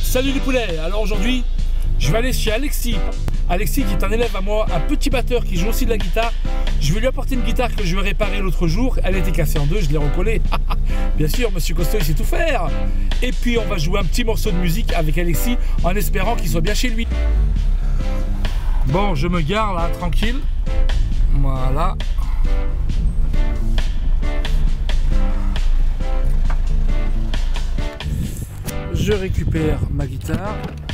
Salut les poulets. Alors aujourd'hui, je vais aller chez Alexis. Alexis qui est un élève à moi, un petit batteur qui joue aussi de la guitare. Je vais lui apporter une guitare que je lui ai réparée l'autre jour. Elle était cassée en deux, je l'ai recollée. Bien sûr, Monsieur Costaud, il sait tout faire. Et puis on va jouer un petit morceau de musique avec Alexis en espérant qu'il soit bien chez lui. Bon, je me gare là, tranquille. Voilà. Je récupère ma guitare.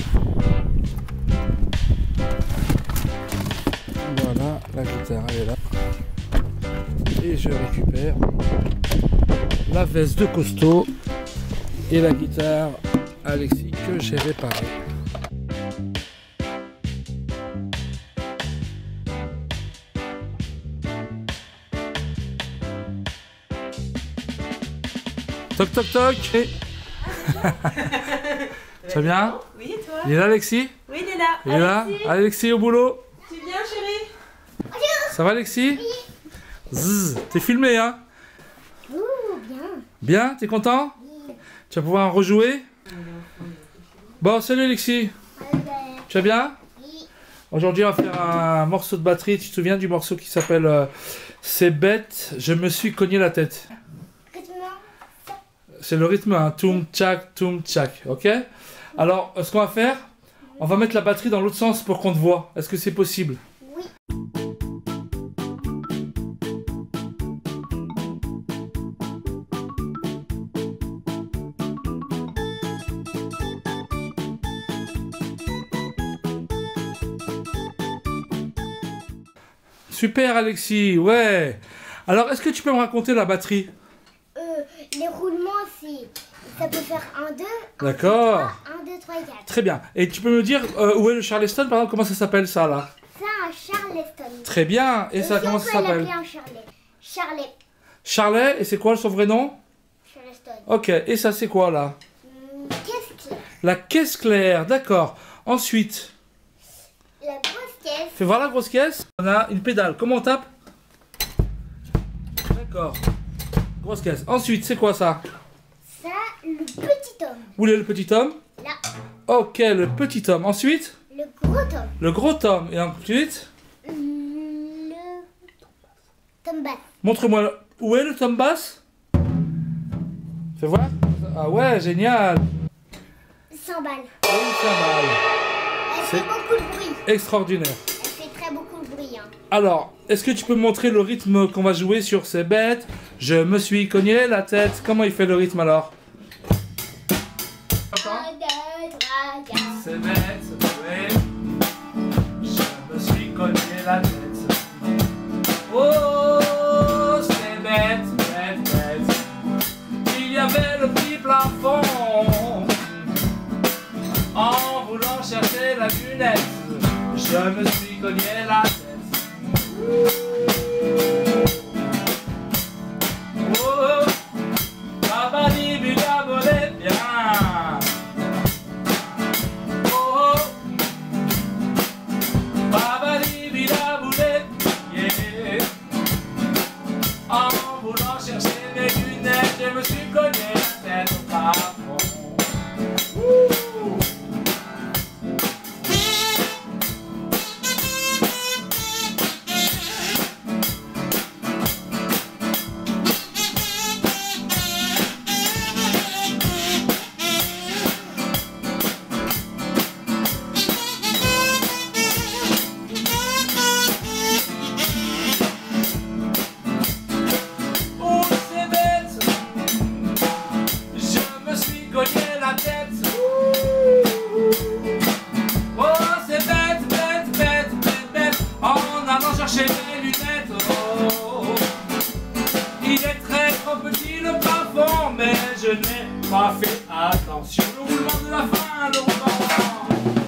Voilà, la guitare elle est là. Et je récupère la veste de Costaud et la guitare Alexis que j'ai réparée. Toc toc toc. Ça va bien? Oui, et toi? Il est là Alexis? Oui, il est là. Il est là? Alexis au boulot? Tu viens, chérie? Ça va Alexis? Zzz, t'es filmé hein? Bien. Bien? T'es content? Tu vas pouvoir en rejouer? Bon, salut Alexis. Tu vas bien? Aujourd'hui on va faire un morceau de batterie. Tu te souviens du morceau qui s'appelle C'est bête, je me suis cogné la tête. C'est le rythme, hein. Toum tchak, ok? Alors, ce qu'on va faire, on va mettre la batterie dans l'autre sens pour qu'on te voit. Est-ce que c'est possible? Oui. Super Alexis, ouais. Alors, est-ce que tu peux me raconter la batterie? Les roulements, ça peut faire 1, 2, D'accord. 1, 2, 3, 4. Très bien. Et tu peux me dire où est le Charleston, par exemple, comment ça s'appelle ça là? Ça, un Charleston. Très bien. Et ça, comment ça s'appelle? On peut l'appeler un Charlet. Charlet. Charlet, et c'est quoi son vrai nom? Charleston. Ok, et ça c'est quoi là? Caisse claire. La caisse claire, d'accord. Ensuite, La grosse caisse. fais voir la grosse caisse. On a une pédale, comment on tape? D'accord. Grosse caisse. Ensuite, c'est quoi ça? Ça, le petit homme. Où est le petit homme? Là. Ok, le petit homme. Ensuite, Le gros homme. le gros homme. Et ensuite, Le tom basse. montre-moi où est le tom basse. Fais voir. Ah ouais, génial. 100 balles. Et une cymbale. Elle C'est- fait beaucoup de bruit. Extraordinaire. Elle fait très beaucoup de bruit. Hein. Alors, est-ce que tu peux me montrer le rythme qu'on va jouer sur ces bêtes? Je me suis cogné la tête. Comment il fait le rythme alors? 1, 2, 3, 4. C'est bête, c'est je me suis cogné la tête. Oh, c'est bête, bête, bête. Il y avait le petit plafond. En voulant chercher la lunette, je me suis cogné la tête. Oh, papa dit buga volait bien. Oh, papa dit buga volait bien. En voulant chercher mes lunettes, je me suis cogné la tête au plafond. Chercher mes lunettes, oh. Il est très trop petit le plafond, mais je n'ai pas fait attention. Le roulement de la fin, le roulement.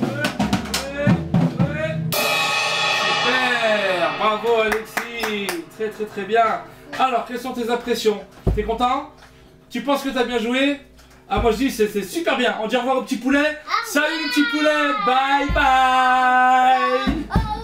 Super, bravo Alexis, très très très bien. Alors, quelles sont tes impressions? T'es content? Tu penses que t'as bien joué? Ah, moi je dis c'est super bien. On dit au revoir au petit poulet. Salut les petits poulets, bye bye.